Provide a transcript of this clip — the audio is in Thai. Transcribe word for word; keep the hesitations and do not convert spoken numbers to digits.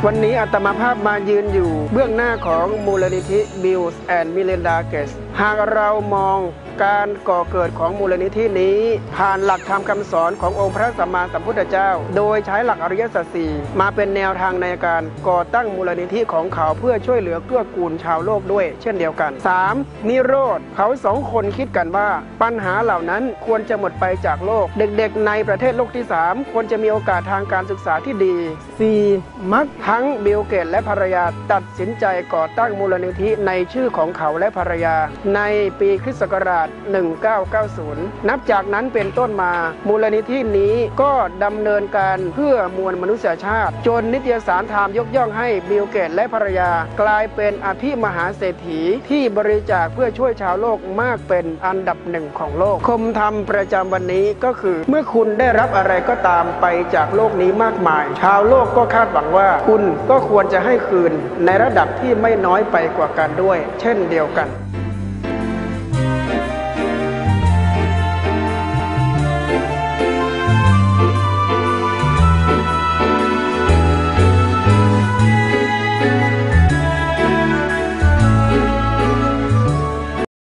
วันนี้อาตมาภาพมายืนอยู่เบื้องหน้าของมูลนิธิ Bill and Melinda Gates หากเรามองการก่อเกิดของมูลนิธินี้ผ่านหลักธรรมคำสอนขององค์พระสัมมาสัมพุทธเจ้าโดยใช้หลักอริยสัจสี่มาเป็นแนวทางในการก่อตั้งมูลนิธิของเขาเพื่อช่วยเหลือเกื้อกูลชาวโลกด้วยเช่นเดียวกัน สาม. นิโรธเขาสองคนคิดกันว่าปัญหาเหล่านั้นควรจะหมดไปจากโลกเด็กๆในประเทศโลกที่สามควรจะมีโอกาสทางการศึกษาที่ดี สี่. มักทั้งบิลเกตและภรรยาตัดสินใจก่อตั้งมูลนิธิในชื่อของเขาและภรรยาในปีคริสต์ศักราชหนึ่งพันเก้าร้อยเก้าสิบ นับจากนั้นเป็นต้นมามูลนิธินี้ก็ดำเนินการเพื่อมวลมนุษยชาติจนนิตยสารไทม์ยกย่องให้บิลเกตและภรรยากลายเป็นอภิมหาเศรษฐีที่บริจาคเพื่อช่วยชาวโลกมากเป็นอันดับหนึ่งของโลกคมธรรมประจำวันนี้ก็คือเมื่อคุณได้รับอะไรก็ตามไปจากโลกนี้มากมายชาวโลกก็คาดหวังว่าคุณก็ควรจะให้คืนในระดับที่ไม่น้อยไปกว่ากันด้วยเช่นเดียวกัน